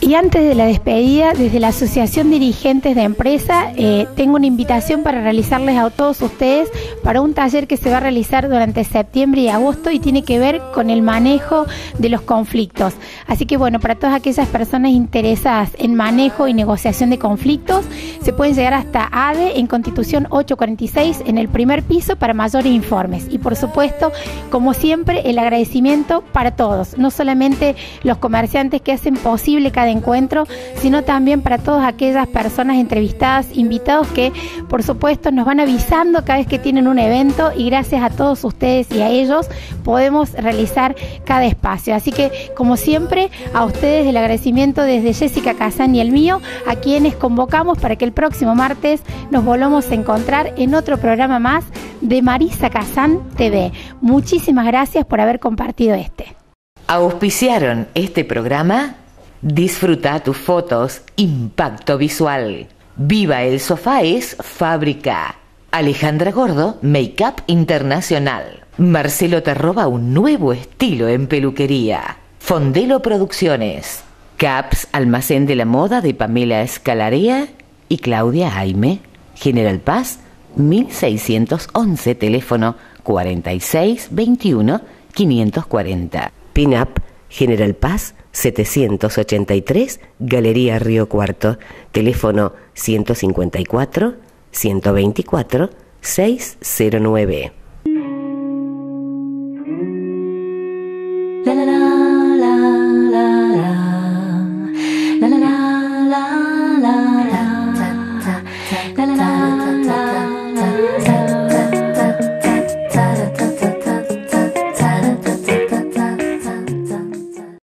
Y antes de la despedida, desde la Asociación Dirigentes de Empresa, tengo una invitación para realizarles a todos ustedes para un taller que se va a realizar durante septiembre y agosto y tiene que ver con el manejo de los conflictos. Así que bueno, para todas aquellas personas interesadas en manejo y negociación de conflictos, se pueden llegar hasta ADE en Constitución 846 en el primer piso para mayores informes. Y por supuesto, como siempre, el agradecimiento para todos, no solamente los comerciantes que hacen posible cada encuentro, sino también para todas aquellas personas entrevistadas, invitados que por supuesto nos van avisando cada vez que tienen un evento, y gracias a todos ustedes y a ellos podemos realizar cada espacio. Así que como siempre, a ustedes el agradecimiento desde Jessica Kazán y el mío, a quienes convocamos para que el próximo martes nos volvamos a encontrar en otro programa más de Marisa Kazán TV. Muchísimas gracias por haber compartido este. Auspiciaron este programa Disfruta tus fotos, Impacto Visual. Viva el Sofá es Fábrica. Alejandra Gordo, Make-up Internacional. Marcelo te roba un nuevo estilo en peluquería. Fondelo Producciones. Caps, Almacén de la Moda de Pamela Escalarea y Claudia Jaime. General Paz, 1611, teléfono 4621 540. Pin-up, General Paz, 783, Galería Río Cuarto, teléfono 154 124 609.